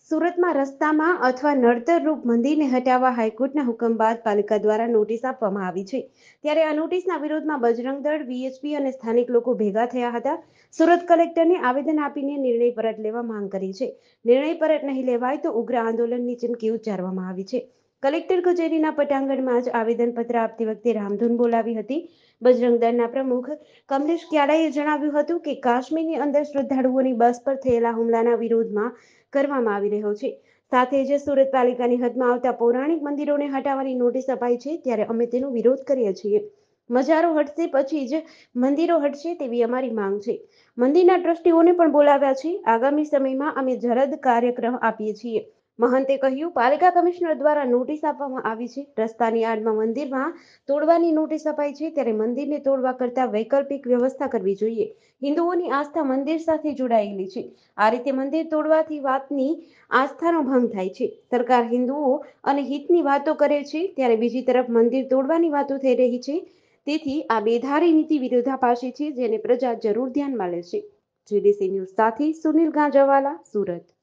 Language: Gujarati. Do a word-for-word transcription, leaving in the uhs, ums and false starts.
સુરતમાં રસ્તામાં અથવા નડતરરૂપ મંદિરને હટાવવા હાઈકોર્ટના હુકમ બાદ પાલિકા દ્વારા નોટિસ આપવામાં આવી છે. ત્યારે આ નોટિસના વિરોધમાં બજરંગ દળ, વીએચપી અને સ્થાનિક લોકો ભેગા થયા હતા. સુરત કલેક્ટરને આવેદન આપીને નિર્ણય પરત લેવા માંગ કરી છે. નિર્ણય પરત નહીં લેવાય તો ઉગ્ર આંદોલનની ચીમકી ઉચ્ચારવામાં આવી છે. કલેક્ટર કચેરીના પટાંગણમાં જ આવેદનપત્ર આપતી વખતે રામધૂન બોલાવી હતી. બજરંગ દળના પ્રમુખ કમલેશ ક્યાડાએ જણાવ્યું હતું કે કાશ્મીરની અંદર શ્રદ્ધાળુઓની બસ પર થયેલા હુમલાના વિરોધમાં કરવામાં આવી રહ્યો છે. સાથે જ સુરત પાલિકાની હદમાં આવતા પૌરાણિક મંદિરોને હટાવવાની નોટિસ અપાઈ છે, ત્યારે અમે તેનો વિરોધ કરીએ છીએ. મજારો હટશે પછી જ મંદિરો હટશે તેવી અમારી માંગ છે. મંદિરના ટ્રસ્ટીઓને પણ બોલાવ્યા છે. આગામી સમયમાં અમે જલદ કાર્યક્રમ આપીએ છીએ. મહંતે કહ્યું, પાલિકા કમિશનર દ્વારા નોટિસ આપવામાં આવી છે. રસ્તાની આડમાં મંદિરમાં તોડવાની નોટિસ અપાઈ છે, ત્યારે મંદિરને તોડવા કરતાં વૈકલ્પિક વ્યવસ્થા કરવી જોઈએ. હિન્દુઓની આસ્થા મંદિર સાથે જોડાયેલી છે. આ રીતે મંદિર તોડવાથી વાતની આસ્થાનો ભંગ થાય છે. સરકાર હિન્દુઓ અને હિતની વાતો કરે છે, ત્યારે બીજી તરફ મંદિર તોડવાની વાતો થઈ રહી છે. તેથી આ બેધારી નીતિ વિરોધાભાસી છે, જેને પ્રજા જરૂર ધ્યાનમાં લેશે. જીડીસી ન્યૂઝ સાથે સુનિલ ગાંજાવાલા, સુરત.